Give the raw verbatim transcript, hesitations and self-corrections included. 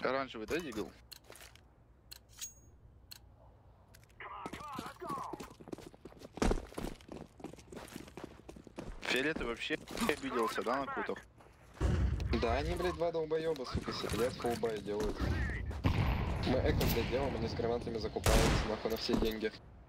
Оранжевый, да, дигл? Фиолетовый вообще обиделся, да, на кутах? Да, они, блядь, два долбоеба, сука, сидят, фулбай делают. Мы эко, блядь, делаем, они с гранатами закупаются, нахуй, на все деньги.